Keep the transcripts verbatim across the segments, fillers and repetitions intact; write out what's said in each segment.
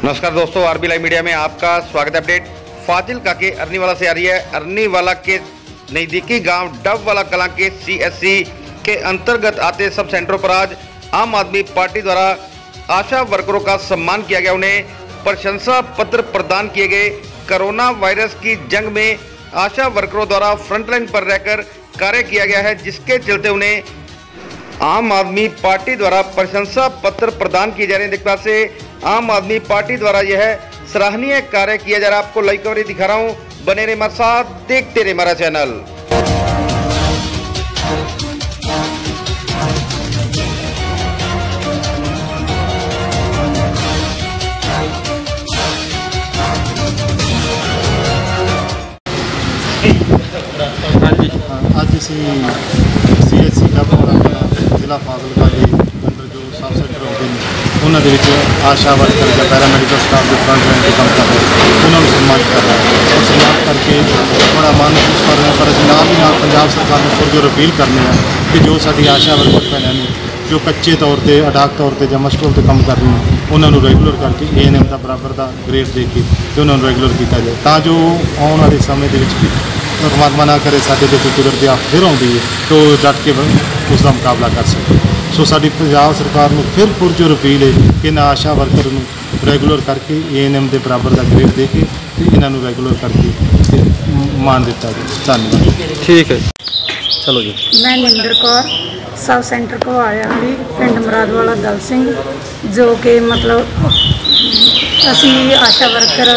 नमस्कार दोस्तों, RB live media में आपका स्वागत है। अपडेट फाजिलका के अरनीवाला से आ रही है। अरनीवाला के नज़दीकी गांव डबवाला कलां के सीएससी के अंतर्गत आते सब सेंटरों पर आज आम आदमी पार्टी द्वारा आशा वर्करों का सम्मान किया गया। उन्हें प्रशंसा पत्र प्रदान किए गए। कोरोना वायरस की जंग में आशा वर्करों द्वारा फ्रंटलाइन पर रहकर कार्य किया गया है, जिसके चलते उन्हें आम आदमी पार्टी द्वारा प्रशंसा पत्र प्रदान किए जा रहे हैं। देखते से आम आदमी पार्टी द्वारा यह सराहनीय कार्य किया जा रहा है। आपको लाइव कवरेज दिखा रहा हूं, बने रहे हमारे साथ, देखते रहे हमारा चैनल। ਅੱਜ ਅਸੀਂ ਸੀਐਚਸੀ ਦਾ ਜ਼ਿਲ੍ਹਾ ਫਾਜ਼ਿਲਕਾ ਦੇ ਅੰਦਰ ਜੋ ਸਬ ਸੈਂਟਰ ਆਉਂਦੇ ਨੇ ਉਹਨਾਂ ਦੇ ਵਿੱਚ ਆਸ਼ਾ ਵਰਕਰ ਜਾਂ ਪੈਰਾਮੈਡੀਕਲ ਸਟਾਫ ਦੇ ਫਰੰਟ ਲਾਈਨ 'ਤੇ ਕੰਮ ਕਰ ਰਹੇ ਉਹਨਾਂ ਨੂੰ ਸਨਮਾਨਿਤ ਕਰ ਰਹੇ ਹਾਂ। ਸਨਮਾਨ ਕਰਕੇ ਬੜਾ ਮਾਣ ਮਹਿਸੂਸ ਕਰ ਰਹੇ ਹਾਂ। ਪਰ ਅਸੀਂ ਨਾਲ ਦੀ ਨਾਲ ਪੰਜਾਬ ਸਰਕਾਰ ਨੂੰ ਪੁਰਜੋਰ ਅਪੀਲ ਕਰਨੀ ਹੈ ਕਿ ਜੋ ਸਾਡੀ ਆਸ਼ਾ ਵਰਕਰ ਭੈਣਾਂ ਨੇ ਜੋ ਕੱਚੇ ਤੌਰ 'ਤੇ ਅਡਾਕ ਤੌਰ 'ਤੇ ਜਾਂ ਮਸ਼ਕਲ 'ਤੇ ਕੰਮ ਕਰ ਰਹੀਆਂ ਉਹਨਾਂ ਨੂੰ ਰੈਗੂਲਰ ਕਰਕੇ ਏ ਐਨ ਐਮ ਦਾ ਬਰਾਬਰ ਦਾ ਗ੍ਰੇਡ ਦੇ ਕੇ ਅਤੇ ਉਹਨਾਂ ਨੂੰ ਰੈਗੂਲਰ ਕੀਤਾ ਜਾਏ, ਤਾਂ ਜੋ ਆਉਣ ਵਾਲੇ ਸਮੇਂ ਦੇ ਵਿੱਚ ਵੀ परमात्मा ना करे साढ़े तो कोई कुदरती आफत फिर आती है तो डट के उसका मुकाबला कर सके। सो साडी पंजाब सरकार को फिर पुरजोर अपील है कि ना आशा वर्कर को रैगूलर करके ए एन एम के बराबर का ग्रेड दे के इन्हों रैगूलर करके मान दिता जाए। धन्यवाद। ठीक है, चलो जी। मैं निंदर कौर सब सेंटर घवालिया भी पिंड मुरादवाला दल सिंह, जो कि मतलब असी आशा वर्कर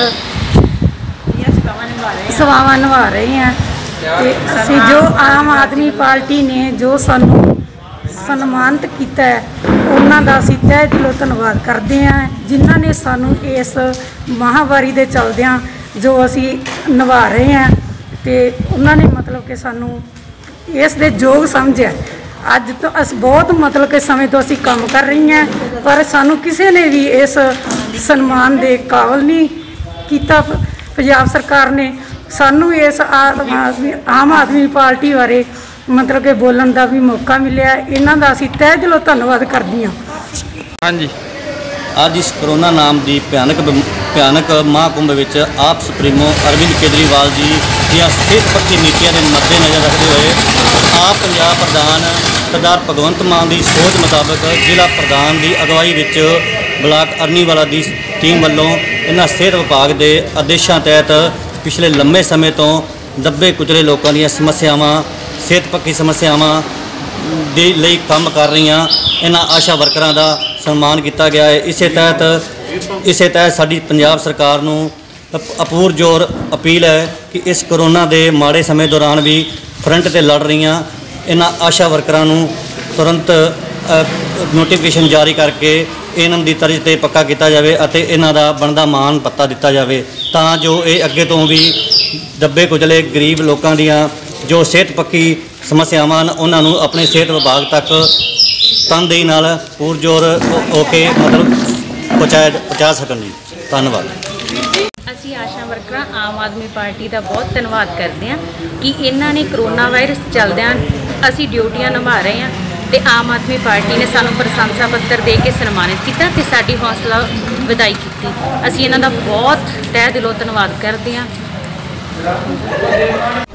ਸੇਵਾਵਾਂ ਨਿਭਾ ਰਹੇ ਹਾਂ। ਤੇ ਅਸੀਂ ਜੋ ਆਮ ਆਦਮੀ ਪਾਰਟੀ ਨੇ ਜੋ ਸਾਨੂੰ ਸਨਮਾਨਿਤ ਕੀਤਾ ਹੈ, ਉਹਨਾਂ ਦਾ ਅਸੀਂ ਤਹਿ ਦਿਲੋਂ ਧੰਨਵਾਦ ਕਰਦੇ ਹਾਂ, ਜਿਨ੍ਹਾਂ ਨੇ ਸਾਨੂੰ ਇਸ ਮਹਾਂਮਾਰੀ ਦੇ ਚਲਦਿਆਂ ਜੋ ਅਸੀਂ ਨਿਭਾ ਰਹੇ ਹਾਂ ਤੇ ਉਹਨਾਂ ਨੇ ਮਤਲਬ ਕਿ ਸਾਨੂੰ ਇਸ ਦੇ ਯੋਗ ਸਮਝਿਆ। ਅੱਜ ਤੋਂ ਅਸੀਂ ਬਹੁਤ ਮਤਲਬ ਕਿ ਸਮੇਂ ਤੋਂ ਅਸੀਂ ਕੰਮ ਕਰ ਰਹੀ ਹਾਂ, ਪਰ ਸਾਨੂੰ ਕਿਸੇ ਨੇ ਵੀ ਇਸ ਸਨਮਾਨ ਦੇ ਕਾਬਲ ਨਹੀਂ ਕੀਤਾ। ਪੰਜਾਬ ਸਰਕਾਰ ਨੇ ਸਾਨੂੰ ਇਸ ਆਮ ਆਦਮੀ ਪਾਰਟੀ ਬਾਰੇ ਮਤਲਬ ਕਿ ਬੋਲਣ ਦਾ ਵੀ ਮੌਕਾ ਮਿਲਿਆ। ਇਹਨਾਂ ਦਾ ਅਸੀਂ ਤਹਿ ਦਿਲੋਂ ਧੰਨਵਾਦ ਕਰਦੀ ਹਾਂ। ਹਾਂਜੀ, ਅੱਜ ਇਸ ਕਰੋਨਾ ਨਾਮ ਦੀ ਭਿਆਨਕ ਭਿਆਨਕ ਮਹਾਂਕੁੰਭ ਵਿੱਚ ਆਪ ਸੁਪਰੀਮੋ ਅਰਵਿੰਦ ਕੇਜਰੀਵਾਲ ਜੀ ਦੀਆਂ ਸਿਹਤ ਪੱਖੀ ਨੀਤੀਆਂ ਦੇ ਮੱਦੇਨਜ਼ਰ ਰੱਖਦੇ ਹੋਏ ਆਪ ਪੰਜਾਬ ਪ੍ਰਧਾਨ ਸਰਦਾਰ ਭਗਵੰਤ ਮਾਨ ਦੀ ਸੋਚ ਮੁਤਾਬਕ ਜ਼ਿਲ੍ਹਾ ਪ੍ਰਧਾਨ ਦੀ ਅਗਵਾਈ ਵਿੱਚ ਬਲਾਕ ਅਰਨੀਵਾਲਾ ਦੀ ਟੀਮ ਵੱਲੋਂ ਇਹਨਾਂ ਸਿਹਤ ਵਿਭਾਗ ਦੇ ਆਦੇਸ਼ਾਂ ਤਹਿਤ ਪਿਛਲੇ ਲੰਮੇ ਸਮੇਂ ਤੋਂ ਦੱਬੇ ਕੁਚਲੇ ਲੋਕਾਂ ਦੀਆਂ ਸਮੱਸਿਆਵਾਂ ਸਿਹਤ ਪੱਖੀ ਸਮੱਸਿਆਵਾਂ ਦੇ ਲਈ ਕੰਮ ਕਰ ਰਹੀਆਂ ਇਹਨਾਂ ਆਸ਼ਾ ਵਰਕਰਾਂ ਦਾ ਸਨਮਾਨ ਕੀਤਾ ਗਿਆ ਹੈ। ਇਸੇ ਤਹਿਤ ਇਸੇ ਤਹਿਤ ਸਾਡੀ ਪੰਜਾਬ ਸਰਕਾਰ ਨੂੰ ਅਪੂਰ ਜ਼ੋਰ ਅਪੀਲ ਹੈ ਕਿ ਇਸ ਕਰੋਨਾ ਦੇ ਮਾੜੇ ਸਮੇਂ ਦੌਰਾਨ ਵੀ ਫਰੰਟ 'ਤੇ ਲੜ ਰਹੀਆਂ ਇਹਨਾਂ ਆਸ਼ਾ ਵਰਕਰਾਂ ਨੂੰ ਤੁਰੰਤ ਨੋਟੀਫਿਕੇਸ਼ਨ ਜਾਰੀ ਕਰਕੇ ਇਹਨਾਂ ਦੀ ਤਰਜ਼ 'ਤੇ ਪੱਕਾ ਕੀਤਾ ਜਾਵੇ ਅਤੇ ਇਹਨਾਂ ਦਾ ਬਣਦਾ ਮਾਣ ਭੱਤਾ ਦਿੱਤਾ ਜਾਵੇ, ਤਾਂ ਜੋ ਇਹ ਅੱਗੇ ਤੋਂ ਵੀ ਦੱਬੇ ਕੁਚਲੇ ਗਰੀਬ ਲੋਕਾਂ ਦੀਆਂ ਜੋ ਸਿਹਤ ਪੱਖੀ ਸਮੱਸਿਆਵਾਂ ਹਨ ਉਹਨਾਂ ਨੂੰ ਆਪਣੇ ਸਿਹਤ ਵਿਭਾਗ ਤੱਕ ਤਨਦੇਹੀ ਨਾਲ ਪੁਰਜੋਰ ਹੋ ਕੇ ਮਤਲਬ ਪਹੁੰਚਾਇਆ ਪਹੁੰਚਾ ਸਕਣ ਜੀ। ਧੰਨਵਾਦ। ਅਸੀਂ ਆਸ਼ਾ ਵਰਕਰਾਂ ਆਮ ਆਦਮੀ ਪਾਰਟੀ ਦਾ ਬਹੁਤ ਧੰਨਵਾਦ ਕਰਦੇ ਹਾਂ ਕਿ ਇਹਨਾਂ ਨੇ ਕਰੋਨਾ ਵਾਇਰਸ ਚੱਲਦਿਆਂ ਅਸੀਂ ਡਿਊਟੀਆਂ ਨਿਭਾ ਰਹੇ ਹਾਂ ਤੇ ਆਮ ਆਦਮੀ ਪਾਰਟੀ ਨੇ ਸਾਨੂੰ ਪ੍ਰਸ਼ੰਸਾ ਪੱਤਰ ਦੇ ਕੇ ਸਨਮਾਨਿਤ ਕੀਤਾ ਤੇ ਸਾਡੀ ਹੌਸਲਾ ਵਧਾਈ ਕੀਤੀ। ਅਸੀਂ ਇਹਨਾਂ ਦਾ ਬਹੁਤ ਤਹਿ ਦਿਲੋਂ ਧੰਨਵਾਦ ਕਰਦੇ ਹਾਂ।